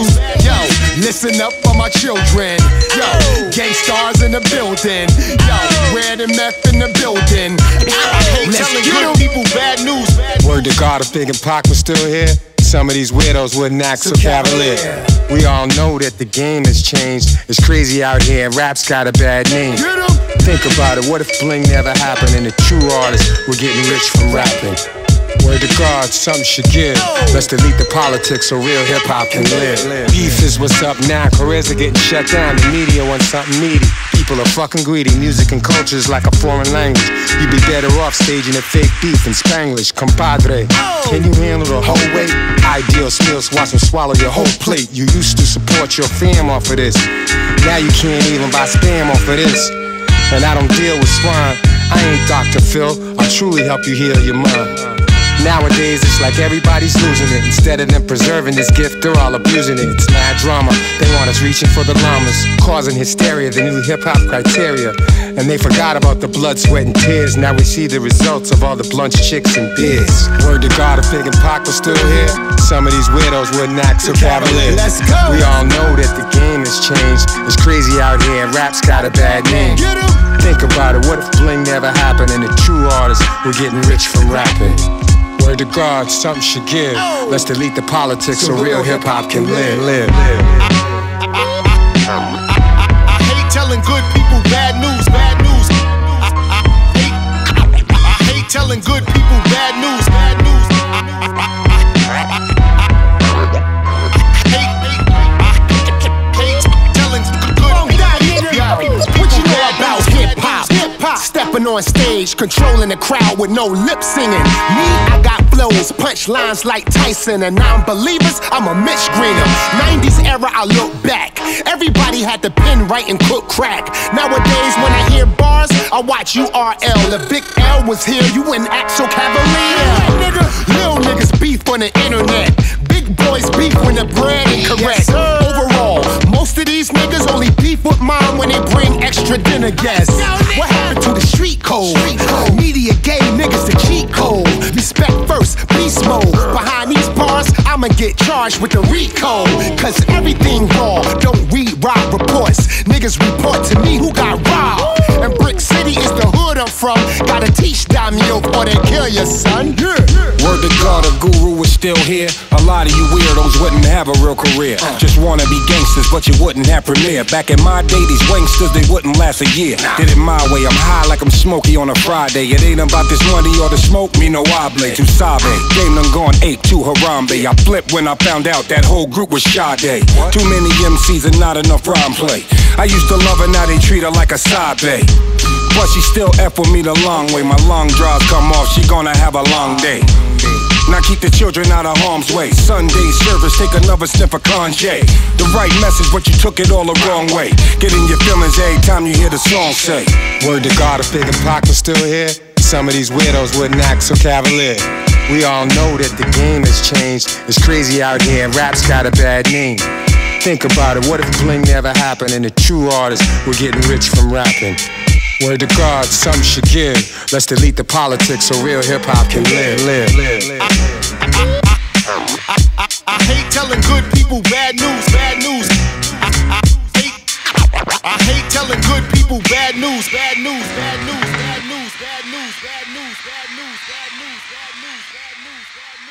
news. Yo, listen up for my children. Yo, Gang Starr's in the building. Yo, Red and Meth in the building. Let's get good people bad news. Word to God, if Big and Pac was still here, some of these widows wouldn't act so cavalier. We all know that the game has changed. It's crazy out here and rap's got a bad name. Think about it, what if bling never happened and the true artists were getting rich from rapping? Word to God, something should give. Let's delete the politics so real hip-hop can live. Beef is what's up now, careers are getting shut down. The media wants something meaty. People are fucking greedy. Music and culture is like a foreign language. You'd be better off staging a fake beef in Spanglish. Compadre, can you handle the whole weight? Ideal skills, watch them swallow your whole plate. You used to support your fam off of this. Now you can't even buy spam off of this. And I don't deal with swine. I ain't Dr. Phil. I'll truly help you heal your mind. Nowadays it's like everybody's losing it. Instead of them preserving this gift, they're all abusing it. It's mad drama. They want us reaching for the llamas, causing hysteria, the new hip-hop criteria. And they forgot about the blood, sweat, and tears. Now we see the results of all the blunts, chicks, and beers. Word to God, if Big and Pac was still here, some of these widows wouldn't act so cavalier. Let's go. We all know that the game has changed. It's crazy out here and rap's got a bad name. Think about it, what if bling never happened and the true artists were getting rich from rapping? Word to God, something should give. Let's delete the politics so real hip-hop can live. I hate telling good people bad news, bad news. I hate telling good people bad news, bad news. What you know about hip-hop? Stepping on stage, controlling the crowd with no lip singing. Me, I got flows, punchlines like Tyson. And non-believers, I'm a Mitch Greener. 90s era, I look back. Everybody had the pen right and cook crack. Nowadays, when I hear bars, I watch URL. If Big L was here, you wouldn't act so cavalier. Little niggas beef on the internet. Big boys beef when the bread ain't correct. Overall, most of these niggas only beef with mom when they bring extra dinner guests. What happened to the street code? Media gay niggas the cheat code. Respect first, beast mode. Behind these bars, I'ma get charged with the RICO. Cause everything raw, don't read rob reports. Niggas report to me who got robbed. And Brick City is the hood I'm from. Gotta teach them yo before they kill your son. Word to God, a guru is still here. A lot of you weirdos wouldn't have a real career. Just wanna be gangsters, but you wouldn't have premiere. Back in my day, these wanksters, they wouldn't last a year. Did it my way, I'm high like I'm smoky on a Friday. It ain't about this money or the smoke, me no hable. Tu sabe, game done gone 8-2 Harambe. I flipped when I found out that whole group was Sade. Too many MCs and not enough rhyme play. I used to love her, now they treat her like a side bae. But she still F with me the long way. My long drives come off, she gonna have a long day. Now keep the children out of harm's way. Sunday service, take another sniff of Kanye. The right message, but you took it all the wrong way. Get in your feelings every time you hear the song say. Word to God, if Big and Pac was still here, some of these widows wouldn't act so cavalier. We all know that the game has changed. It's crazy out here and rap's got a bad name. Think about it, what if bling never happened and the true artists were getting rich from rapping? Word to God, something should give. Let's delete the politics so real hip-hop can live. I hate telling good people bad news, bad news. I hate telling good people bad news, bad news, bad news, bad news, bad news, bad news, bad news, bad news, bad news, bad news, bad news.